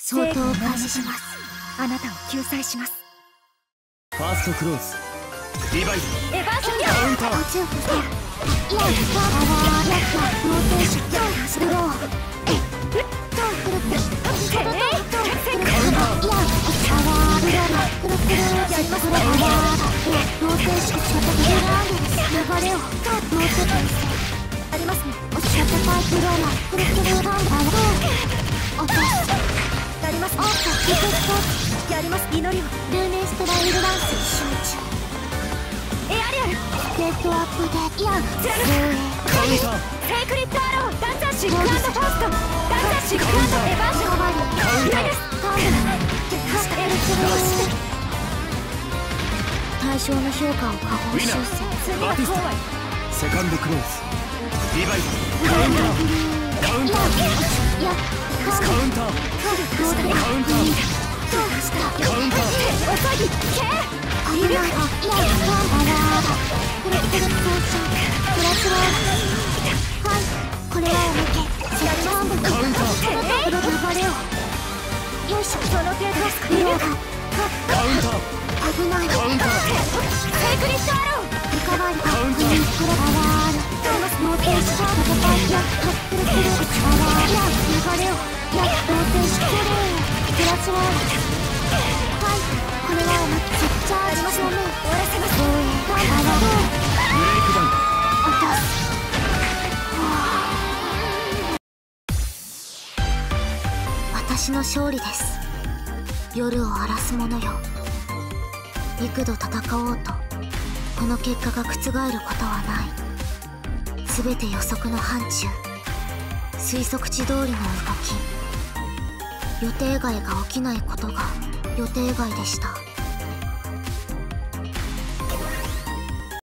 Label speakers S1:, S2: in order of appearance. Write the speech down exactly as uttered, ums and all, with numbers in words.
S1: 相当を開始します。あなたを救済します。
S2: ファーストクローズリバイブ
S1: エヴァーション
S2: カウンター
S1: 途中伏せいやパワーリアクターローテーションスロートークルップトークルップトークルップいやパワーブロークルップやりますね。ローテーションシャタキラー流れをトークローテーションありますね。シャタパイプローラークルップルーランバー落とすやります。オートリクエストやります。祈りをルーネストライルダンス集中エアリアルデッドアップでいや貫く
S2: カウンター
S1: セイクリッドアローダンザーシックアンドファーストダンザーシックアンドエヴァーションカウンターですカウンターエルチェルして対象の評価を下方修正
S2: バティスタセカンドクローズリバイブカウンターカウンター
S1: いや
S2: カウンターカウンターカウンター
S1: おさぎけいるいやパワークルクルポーションプラスワンはいこれはおまけセットアンド
S2: カウンター
S1: プロ流れをよいしょその程度ですか。いるか
S2: カウンター
S1: 危ない
S2: カウンター
S1: セイクリッドアローリカバリ
S2: カウンター
S1: プロパワートーマスノーテーション戦いやクルクルパワーや流れをやローテーションプラスワンはいこれはおまけチャージ正面終わらせます。防衛パワー
S2: ブレイクダウン
S1: 落とす私の勝利です。夜を荒らす者よ。幾度戦おうとこの結果が覆ることはない。全て予測の範疇、推測値通りの動き、予定外が起きないことが予定外でした。